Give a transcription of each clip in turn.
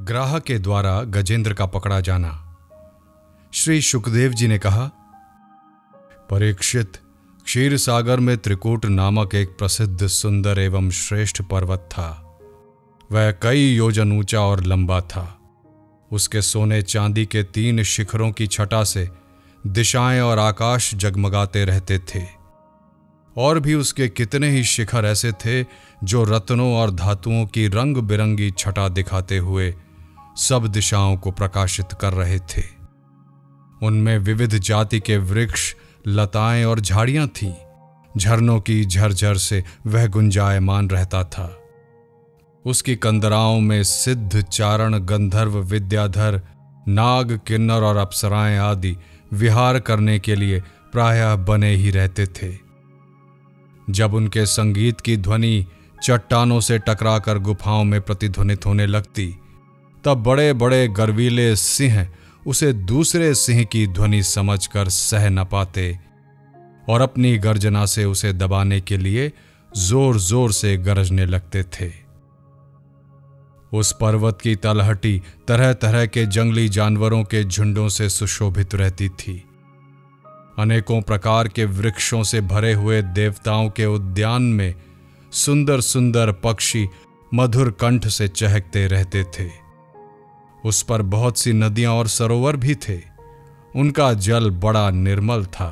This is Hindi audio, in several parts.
ग्राह के द्वारा गजेंद्र का पकड़ा जाना। श्री शुकदेव जी ने कहा, परीक्षित, क्षीर सागर में त्रिकूट नामक एक प्रसिद्ध सुंदर एवं श्रेष्ठ पर्वत था। वह कई योजन ऊंचा और लंबा था। उसके सोने चांदी के 3 शिखरों की छटा से दिशाएं और आकाश जगमगाते रहते थे। और भी उसके कितने ही शिखर ऐसे थे जो रत्नों और धातुओं की रंग बिरंगी छटा दिखाते हुए सब दिशाओं को प्रकाशित कर रहे थे। उनमें विविध जाति के वृक्ष, लताएं और झाड़ियां थीं। झरनों की झरझर से वह गुंजायमान रहता था। उसकी कंदराओं में सिद्ध, चारण, गंधर्व, विद्याधर, नाग, किन्नर और अप्सराएं आदि विहार करने के लिए प्रायः बने ही रहते थे। जब उनके संगीत की ध्वनि चट्टानों से टकराकर गुफाओं में प्रतिध्वनित होने लगती, तब बड़े बड़े गर्वीले सिंह उसे दूसरे सिंह की ध्वनि समझकर सह न पाते और अपनी गर्जना से उसे दबाने के लिए जोर जोर से गरजने लगते थे। उस पर्वत की तलहटी तरह तरह के जंगली जानवरों के झुंडों से सुशोभित रहती थी। अनेकों प्रकार के वृक्षों से भरे हुए देवताओं के उद्यान में सुंदर सुंदर पक्षी मधुर कंठ से चहकते रहते थे। उस पर बहुत सी नदियां और सरोवर भी थे। उनका जल बड़ा निर्मल था।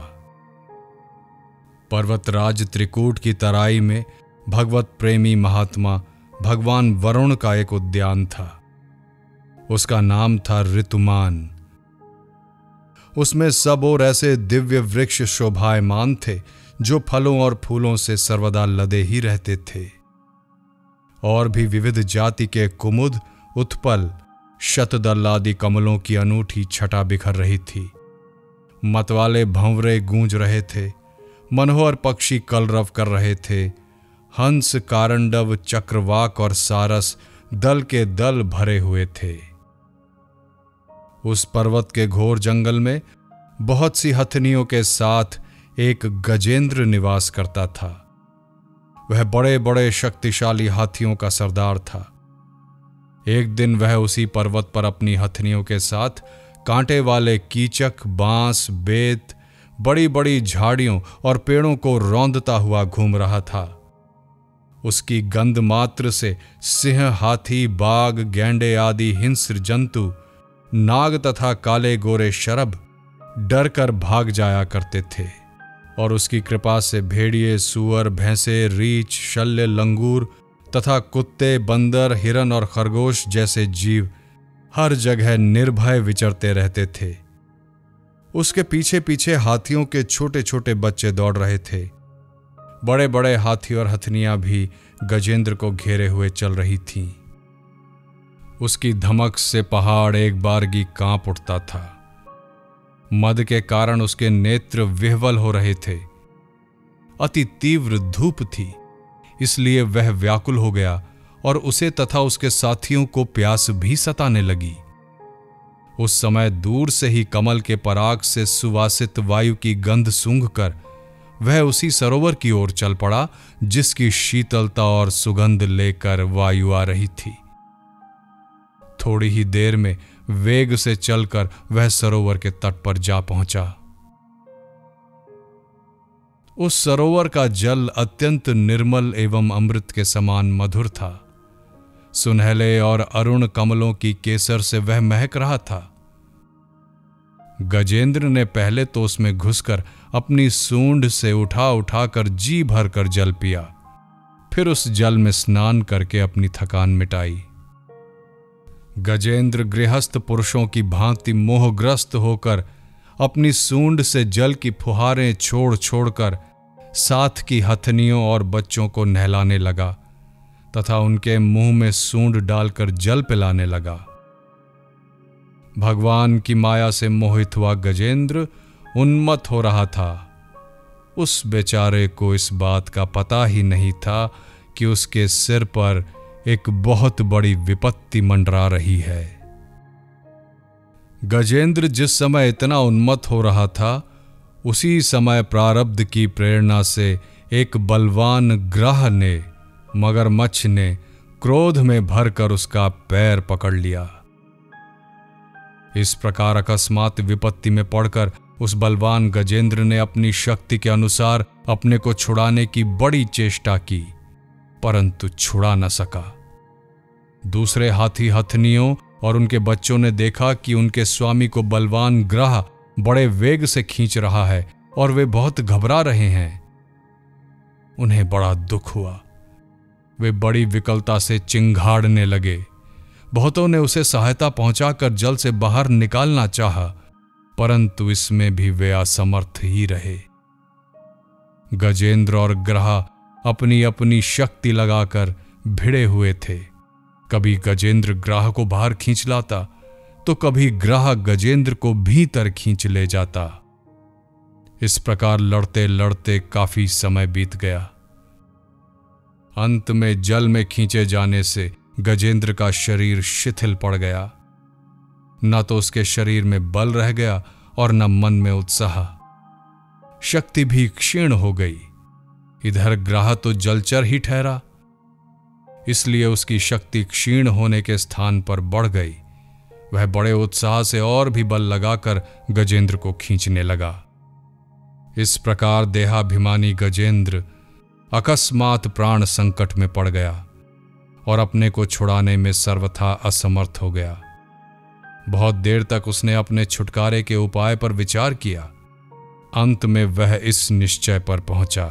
पर्वतराज त्रिकूट की तराई में भगवत प्रेमी महात्मा भगवान वरुण का एक उद्यान था। उसका नाम था ऋतुमान। उसमें सब ओर ऐसे दिव्य वृक्ष शोभायमान थे जो फलों और फूलों से सर्वदा लदे ही रहते थे। और भी विविध जाति के कुमुद, उत्पल, शतदल आदि कमलों की अनूठी छटा बिखर रही थी। मतवाले भंवरे गूंज रहे थे। मनोहर पक्षी कलरव कर रहे थे। हंस, कारंडव, चक्रवाक और सारस दल के दल भरे हुए थे। उस पर्वत के घोर जंगल में बहुत सी हथनियों के साथ एक गजेंद्र निवास करता था। वह बड़े बड़े शक्तिशाली हाथियों का सरदार था। एक दिन वह उसी पर्वत पर अपनी हथनियों के साथ कांटे वाले कीचक, बांस, बेत, बड़ी बड़ी झाड़ियों और पेड़ों को रौंदता हुआ घूम रहा था। उसकी गंध मात्र से सिंह, हाथी, बाघ, गैंडे आदि हिंस्र जंतु, नाग तथा काले गोरे शरभ डर कर भाग जाया करते थे। और उसकी कृपा से भेड़िए, सूअर, भैंसे, रीछ, शल्य, लंगूर तथा कुत्ते, बंदर, हिरन और खरगोश जैसे जीव हर जगह निर्भय विचरते रहते थे। उसके पीछे पीछे हाथियों के छोटे छोटे बच्चे दौड़ रहे थे। बड़े बड़े हाथी और हथनियां भी गजेंद्र को घेरे हुए चल रही थीं। उसकी धमक से पहाड़ एक बारगी कांप उठता था। मद के कारण उसके नेत्र विह्वल हो रहे थे। अति तीव्र धूप थी, इसलिए वह व्याकुल हो गया और उसे तथा उसके साथियों को प्यास भी सताने लगी। उस समय दूर से ही कमल के पराग से सुवासित वायु की गंध सूंघकर वह उसी सरोवर की ओर चल पड़ा जिसकी शीतलता और सुगंध लेकर वायु आ रही थी। थोड़ी ही देर में वेग से चलकर वह सरोवर के तट पर जा पहुंचा। उस सरोवर का जल अत्यंत निर्मल एवं अमृत के समान मधुर था। सुनहले और अरुण कमलों की केसर से वह महक रहा था। गजेंद्र ने पहले तो उसमें घुसकर अपनी सूंड से उठा उठाकर जी भरकर जल पिया। फिर उस जल में स्नान करके अपनी थकान मिटाई। गजेंद्र गृहस्थ पुरुषों की भांति मोहग्रस्त होकर अपनी सूंड से जल की फुहारें छोड़ छोड़कर साथ की हथनियों और बच्चों को नहलाने लगा तथा उनके मुंह में सूंड डालकर जल पिलाने लगा। भगवान की माया से मोहित हुआ गजेंद्र उन्मत्त हो रहा था। उस बेचारे को इस बात का पता ही नहीं था कि उसके सिर पर एक बहुत बड़ी विपत्ति मंडरा रही है। गजेंद्र जिस समय इतना उन्मत्त हो रहा था, उसी समय प्रारब्ध की प्रेरणा से एक बलवान ग्राह ने, मगरमच्छ ने, क्रोध में भरकर उसका पैर पकड़ लिया। इस प्रकार अकस्मात विपत्ति में पड़कर उस बलवान गजेंद्र ने अपनी शक्ति के अनुसार अपने को छुड़ाने की बड़ी चेष्टा की, परंतु छुड़ा न सका। दूसरे हाथी हथनियों और उनके बच्चों ने देखा कि उनके स्वामी को बलवान ग्रह बड़े वेग से खींच रहा है और वे बहुत घबरा रहे हैं। उन्हें बड़ा दुख हुआ। वे बड़ी विकलता से चिंघाड़ने लगे। बहुतों ने उसे सहायता पहुंचाकर जल से बाहर निकालना चाहा, परंतु इसमें भी वे असमर्थ ही रहे। गजेंद्र और ग्रह अपनी अपनी शक्ति लगाकर भिड़े हुए थे। कभी गजेंद्र ग्रह को बाहर खींच लाता तो कभी ग्रह गजेंद्र को भीतर खींच ले जाता। इस प्रकार लड़ते लड़ते काफी समय बीत गया। अंत में जल में खींचे जाने से गजेंद्र का शरीर शिथिल पड़ गया। न तो उसके शरीर में बल रह गया और न मन में उत्साह। शक्ति भी क्षीण हो गई। इधर ग्रह तो जलचर ही ठहरा, इसलिए उसकी शक्ति क्षीण होने के स्थान पर बढ़ गई। वह बड़े उत्साह से और भी बल लगाकर गजेंद्र को खींचने लगा। इस प्रकार देहाभिमानी गजेंद्र अकस्मात प्राण संकट में पड़ गया और अपने को छुड़ाने में सर्वथा असमर्थ हो गया। बहुत देर तक उसने अपने छुटकारे के उपाय पर विचार किया। अंत में वह इस निश्चय पर पहुंचा,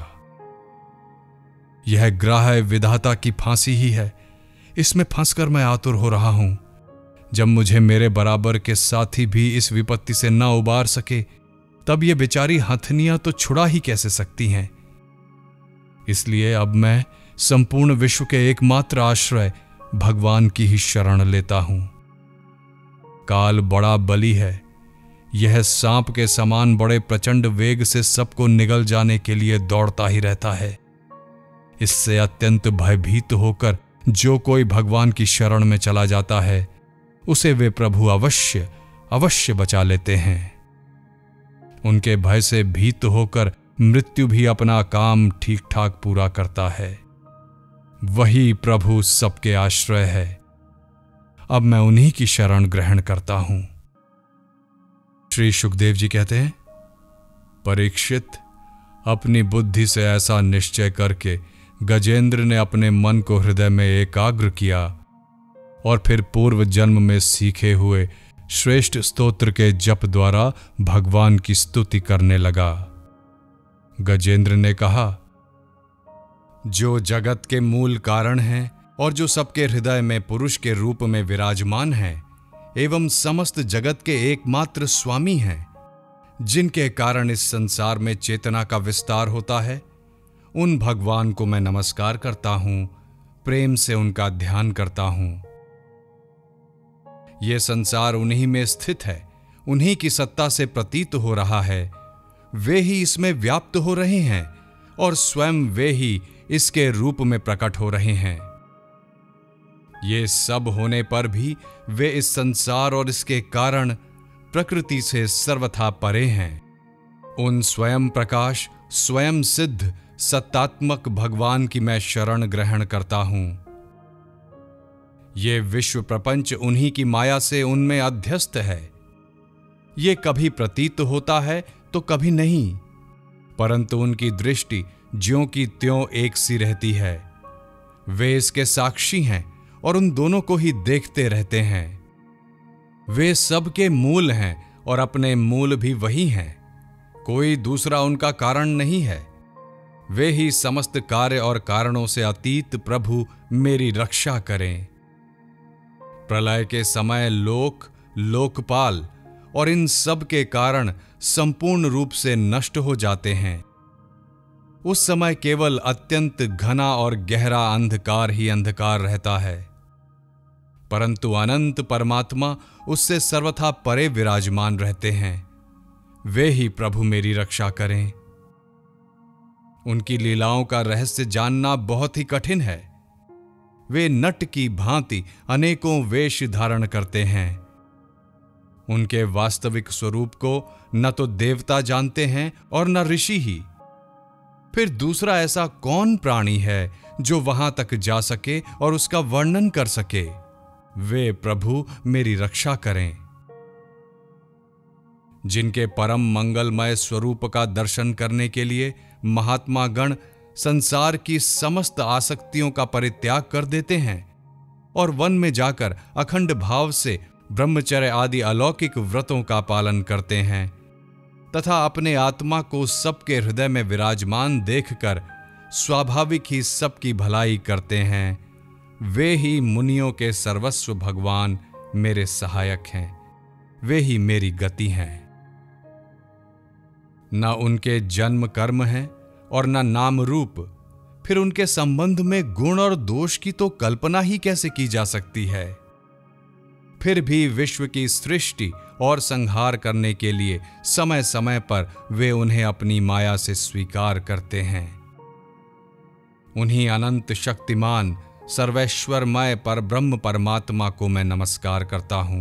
यह ग्रह विधाता की फांसी ही है। इसमें फंसकर मैं आतुर हो रहा हूं। जब मुझे मेरे बराबर के साथी भी इस विपत्ति से न उबार सके, तब ये बेचारी हथनियां तो छुड़ा ही कैसे सकती हैं। इसलिए अब मैं संपूर्ण विश्व के एकमात्र आश्रय भगवान की ही शरण लेता हूं। काल बड़ा बली है। यह सांप के समान बड़े प्रचंड वेग से सबको निगल जाने के लिए दौड़ता ही रहता है। इससे अत्यंत भयभीत होकर जो कोई भगवान की शरण में चला जाता है, उसे वे प्रभु अवश्य अवश्य बचा लेते हैं। उनके भय से भीत होकर मृत्यु भी अपना काम ठीक ठाक पूरा करता है। वही प्रभु सबके आश्रय है। अब मैं उन्हीं की शरण ग्रहण करता हूं। श्री सुखदेव जी कहते हैं, परीक्षित, अपनी बुद्धि से ऐसा निश्चय करके गजेंद्र ने अपने मन को हृदय में एकाग्र किया और फिर पूर्व जन्म में सीखे हुए श्रेष्ठ स्तोत्र के जप द्वारा भगवान की स्तुति करने लगा। गजेंद्र ने कहा, जो जगत के मूल कारण हैं और जो सबके हृदय में पुरुष के रूप में विराजमान हैं एवं समस्त जगत के एकमात्र स्वामी हैं, जिनके कारण इस संसार में चेतना का विस्तार होता है, उन भगवान को मैं नमस्कार करता हूं, प्रेम से उनका ध्यान करता हूं। यह संसार उन्हीं में स्थित है, उन्हीं की सत्ता से प्रतीत हो रहा है। वे ही इसमें व्याप्त हो रहे हैं और स्वयं वे ही इसके रूप में प्रकट हो रहे हैं। ये सब होने पर भी वे इस संसार और इसके कारण प्रकृति से सर्वथा परे हैं। उन स्वयं प्रकाश, स्वयं सिद्ध, सत्तात्मक भगवान की मैं शरण ग्रहण करता हूं। ये विश्व प्रपंच उन्हीं की माया से उनमें अध्यस्त है। ये कभी प्रतीत होता है तो कभी नहीं, परंतु उनकी दृष्टि ज्यों की त्यों एक सी रहती है। वे इसके साक्षी हैं और उन दोनों को ही देखते रहते हैं। वे सबके मूल हैं और अपने मूल भी वही हैं। कोई दूसरा उनका कारण नहीं है। वे ही समस्त कार्य और कारणों से अतीत प्रभु मेरी रक्षा करें। प्रलय के समय लोक, लोकपाल और इन सब के कारण संपूर्ण रूप से नष्ट हो जाते हैं। उस समय केवल अत्यंत घना और गहरा अंधकार ही अंधकार रहता है, परंतु अनंत परमात्मा उससे सर्वथा परे विराजमान रहते हैं। वे ही प्रभु मेरी रक्षा करें। उनकी लीलाओं का रहस्य जानना बहुत ही कठिन है। वे नट की भांति अनेकों वेश धारण करते हैं। उनके वास्तविक स्वरूप को न तो देवता जानते हैं और न ऋषि ही। फिर दूसरा ऐसा कौन प्राणी है जो वहां तक जा सके और उसका वर्णन कर सके। वे प्रभु मेरी रक्षा करें। जिनके परम मंगलमय स्वरूप का दर्शन करने के लिए महात्मा गण संसार की समस्त आसक्तियों का परित्याग कर देते हैं और वन में जाकर अखंड भाव से ब्रह्मचर्य आदि अलौकिक व्रतों का पालन करते हैं तथा अपने आत्मा को सबके हृदय में विराजमान देखकर स्वाभाविक ही सबकी भलाई करते हैं, वे ही मुनियों के सर्वस्व भगवान मेरे सहायक हैं, वे ही मेरी गति हैं। न उनके जन्म कर्म है और न नाम रूप, फिर उनके संबंध में गुण और दोष की तो कल्पना ही कैसे की जा सकती है। फिर भी विश्व की सृष्टि और संहार करने के लिए समय समय पर वे उन्हें अपनी माया से स्वीकार करते हैं। उन्हीं अनंत शक्तिमान सर्वैश्वरमय पर ब्रह्म परमात्मा को मैं नमस्कार करता हूं।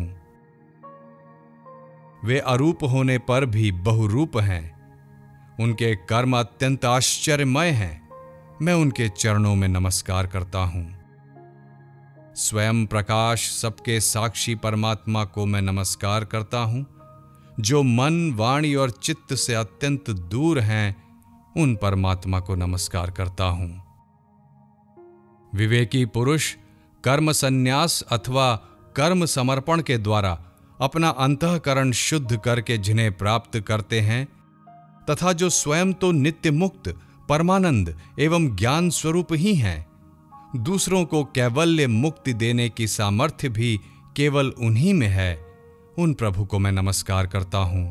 वे अरूप होने पर भी बहुरूप हैं, उनके कर्म अत्यंत आश्चर्यमय हैं, मैं उनके चरणों में नमस्कार करता हूं। स्वयं प्रकाश सबके साक्षी परमात्मा को मैं नमस्कार करता हूं, जो मन वाणी और चित्त से अत्यंत दूर हैं, उन परमात्मा को नमस्कार करता हूं। विवेकी पुरुष कर्म संन्यास अथवा कर्म समर्पण के द्वारा अपना अंतःकरण शुद्ध करके जिन्हें प्राप्त करते हैं तथा जो स्वयं तो नित्य मुक्त परमानंद एवं ज्ञान स्वरूप ही हैं, दूसरों को कैवल्य मुक्ति देने की सामर्थ्य भी केवल उन्हीं में है, उन प्रभु को मैं नमस्कार करता हूं।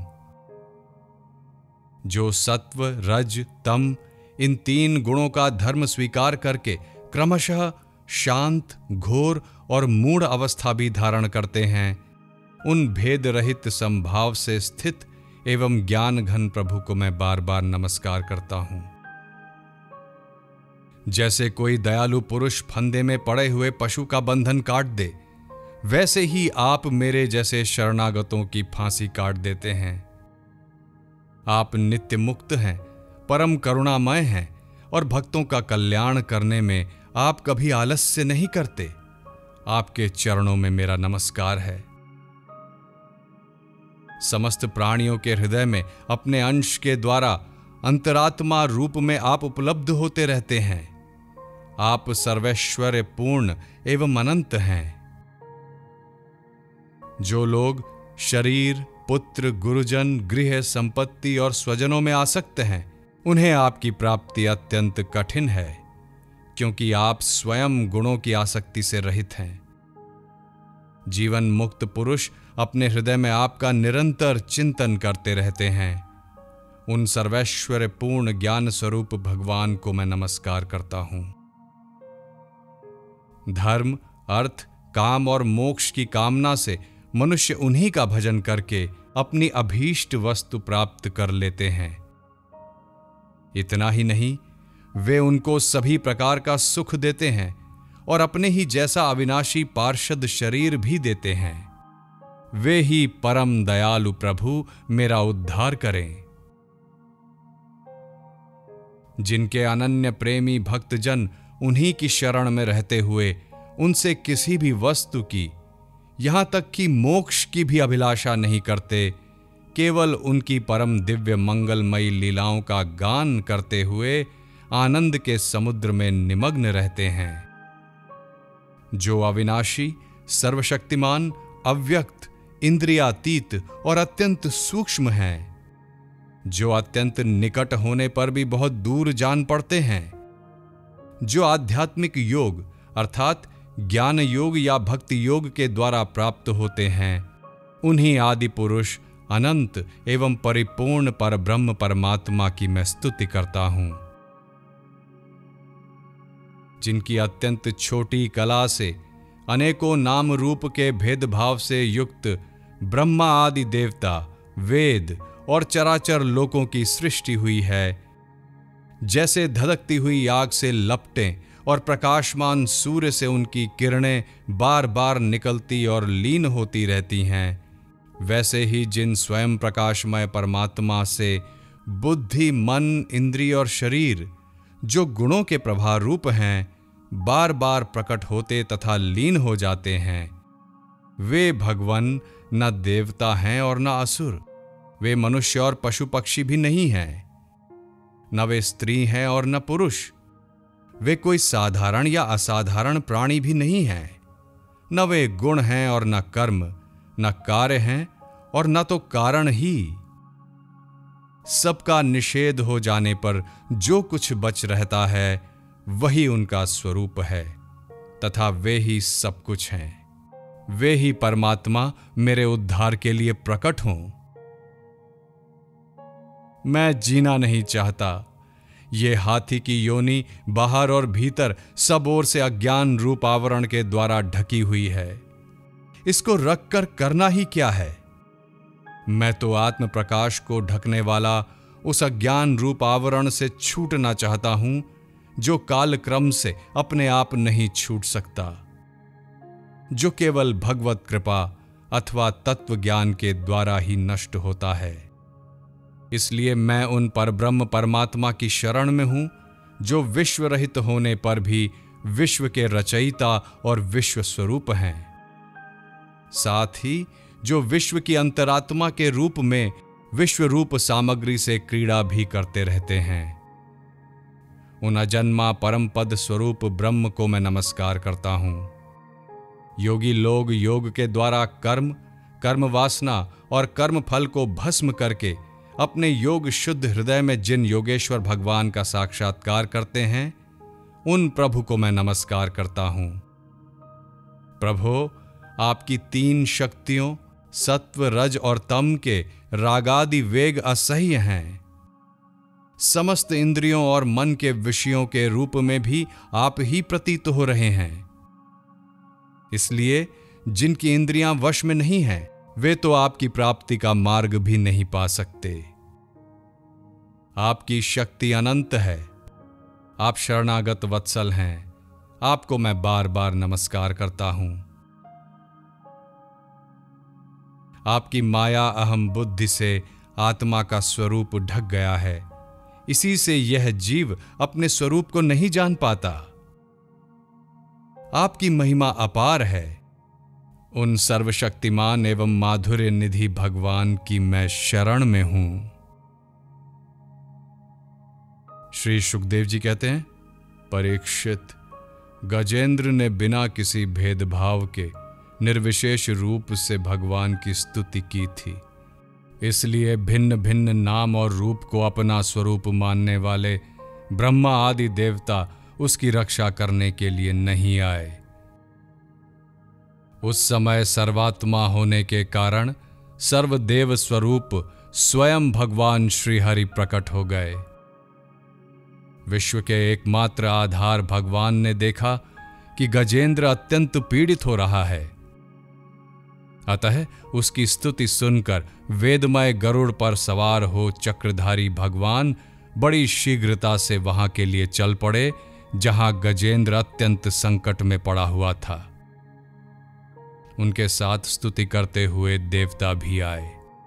जो सत्व रज तम इन तीन गुणों का धर्म स्वीकार करके क्रमशः शांत घोर और मूढ़ अवस्था भी धारण करते हैं, उन भेद रहित संभाव से स्थित एवं ज्ञान घन प्रभु को मैं बार बार नमस्कार करता हूं। जैसे कोई दयालु पुरुष फंदे में पड़े हुए पशु का बंधन काट दे, वैसे ही आप मेरे जैसे शरणागतों की फांसी काट देते हैं। आप नित्य मुक्त हैं, परम करुणामय हैं और भक्तों का कल्याण करने में आप कभी आलस्य नहीं करते। आपके चरणों में मेरा नमस्कार है। समस्त प्राणियों के हृदय में अपने अंश के द्वारा अंतरात्मा रूप में आप उपलब्ध होते रहते हैं। आप सर्वैश्वर्य पूर्ण एवं अनंत हैं। जो लोग शरीर पुत्र गुरुजन गृह संपत्ति और स्वजनों में आसक्त हैं, उन्हें आपकी प्राप्ति अत्यंत कठिन है, क्योंकि आप स्वयं गुणों की आसक्ति से रहित हैं। जीवन मुक्त पुरुष अपने हृदय में आपका निरंतर चिंतन करते रहते हैं। उन सर्वैश्वर्य पूर्ण ज्ञान स्वरूप भगवान को मैं नमस्कार करता हूं। धर्म अर्थ काम और मोक्ष की कामना से मनुष्य उन्हीं का भजन करके अपनी अभीष्ट वस्तु प्राप्त कर लेते हैं। इतना ही नहीं, वे उनको सभी प्रकार का सुख देते हैं और अपने ही जैसा अविनाशी पार्षद शरीर भी देते हैं। वे ही परम दयालु प्रभु मेरा उद्धार करें। जिनके अनन्य प्रेमी भक्तजन उन्हीं की शरण में रहते हुए उनसे किसी भी वस्तु की, यहां तक कि मोक्ष की भी अभिलाषा नहीं करते, केवल उनकी परम दिव्य मंगलमयी लीलाओं का गान करते हुए आनंद के समुद्र में निमग्न रहते हैं। जो अविनाशी सर्वशक्तिमान अव्यक्त इंद्रियातीत और अत्यंत सूक्ष्म हैं, जो अत्यंत निकट होने पर भी बहुत दूर जान पड़ते हैं, जो आध्यात्मिक योग अर्थात ज्ञान योग या भक्ति योग के द्वारा प्राप्त होते हैं, उन्हीं आदि पुरुष अनंत एवं परिपूर्ण पर ब्रह्म परमात्मा की मैं स्तुति करता हूं। जिनकी अत्यंत छोटी कला से अनेकों नाम रूप के भेदभाव से युक्त ब्रह्मा आदि देवता वेद और चराचर लोकों की सृष्टि हुई है, जैसे धधकती हुई आग से लपटें और प्रकाशमान सूर्य से उनकी किरणें बार बार निकलती और लीन होती रहती हैं, वैसे ही जिन स्वयं प्रकाशमय परमात्मा से बुद्धि मन इंद्रिय और शरीर जो गुणों के प्रभाव रूप हैं बार बार प्रकट होते तथा लीन हो जाते हैं, वे भगवान न देवता हैं और न असुर, वे मनुष्य और पशु पक्षी भी नहीं हैं, न वे स्त्री हैं और न पुरुष। वे कोई साधारण या असाधारण प्राणी भी नहीं हैं, न वे गुण हैं और न कर्म, न कार्य हैं और न तो कारण ही। सबका निषेध हो जाने पर जो कुछ बच रहता है वही उनका स्वरूप है, तथा वे ही सब कुछ हैं। वे ही परमात्मा मेरे उद्धार के लिए प्रकट हों। मैं जीना नहीं चाहता। ये हाथी की योनि बाहर और भीतर सब ओर से अज्ञान रूप आवरण के द्वारा ढकी हुई है। इसको रखकर करना ही क्या है? मैं तो आत्म प्रकाश को ढकने वाला उस अज्ञान रूप आवरण से छूटना चाहता हूं, जो काल क्रम से अपने आप नहीं छूट सकता, जो केवल भगवत कृपा अथवा तत्व ज्ञान के द्वारा ही नष्ट होता है। इसलिए मैं उन परब्रह्म परमात्मा की शरण में हूं, जो विश्व रहित होने पर भी विश्व के रचयिता और विश्व स्वरूप हैं, साथ ही जो विश्व की अंतरात्मा के रूप में विश्व रूप सामग्री से क्रीड़ा भी करते रहते हैं। उन अजन्मा परम पद स्वरूप ब्रह्म को मैं नमस्कार करता हूं। योगी लोग योग के द्वारा कर्म, कर्म वासना और कर्म फल को भस्म करके अपने योग शुद्ध हृदय में जिन योगेश्वर भगवान का साक्षात्कार करते हैं, उन प्रभु को मैं नमस्कार करता हूं। प्रभो, आपकी 3 शक्तियों सत्व, रज और तम के रागादि वेग असह्य हैं। समस्त इंद्रियों और मन के विषयों के रूप में भी आप ही प्रतीत हो रहे हैं। इसलिए जिनकी इंद्रियां वश में नहीं हैं, वे तो आपकी प्राप्ति का मार्ग भी नहीं पा सकते। आपकी शक्ति अनंत है। आप शरणागत वत्सल हैं। आपको मैं बार बार नमस्कार करता हूं। आपकी माया अहम बुद्धि से आत्मा का स्वरूप ढक गया है। इसी से यह जीव अपने स्वरूप को नहीं जान पाता। आपकी महिमा अपार है। उन सर्वशक्तिमान एवं माधुर्य निधि भगवान की मैं शरण में हूं। श्री सुखदेव जी कहते हैं, परीक्षित, गजेंद्र ने बिना किसी भेदभाव के निर्विशेष रूप से भगवान की स्तुति की थी। इसलिए भिन्न भिन्न नाम और रूप को अपना स्वरूप मानने वाले ब्रह्मा आदि देवता उसकी रक्षा करने के लिए नहीं आए। उस समय सर्वात्मा होने के कारण सर्वदेव स्वरूप स्वयं भगवान श्रीहरि प्रकट हो गए। विश्व के एकमात्र आधार भगवान ने देखा कि गजेंद्र अत्यंत पीड़ित हो रहा है। अतः उसकी स्तुति सुनकर वेदमय गरुड़ पर सवार हो चक्रधारी भगवान बड़ी शीघ्रता से वहां के लिए चल पड़े, जहां गजेंद्र अत्यंत संकट में पड़ा हुआ था। उनके साथ स्तुति करते हुए देवता भी आए।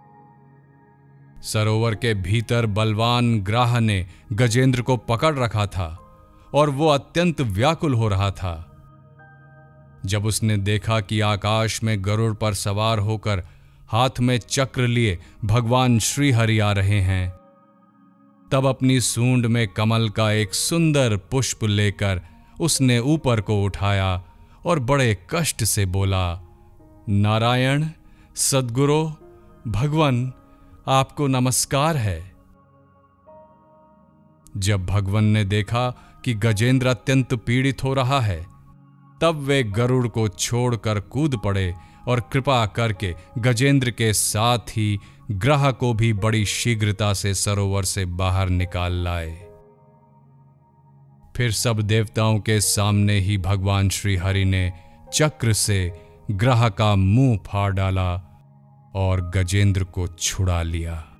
सरोवर के भीतर बलवान ग्राह ने गजेंद्र को पकड़ रखा था और वो अत्यंत व्याकुल हो रहा था। जब उसने देखा कि आकाश में गरुड़ पर सवार होकर हाथ में चक्र लिए भगवान श्रीहरि आ रहे हैं, तब अपनी सूंड में कमल का एक सुंदर पुष्प लेकर उसने ऊपर को उठाया और बड़े कष्ट से बोला, नारायण, सद्गुरु, भगवान, आपको नमस्कार है। जब भगवान ने देखा कि गजेंद्र अत्यंत पीड़ित हो रहा है, तब वे गरुड़ को छोड़कर कूद पड़े और कृपा करके गजेंद्र के साथ ही ग्रह को भी बड़ी शीघ्रता से सरोवर से बाहर निकाल लाए। फिर सब देवताओं के सामने ही भगवान श्री हरि ने चक्र से ग्रह का मुंह फाड़ डाला और गजेंद्र को छुड़ा लिया।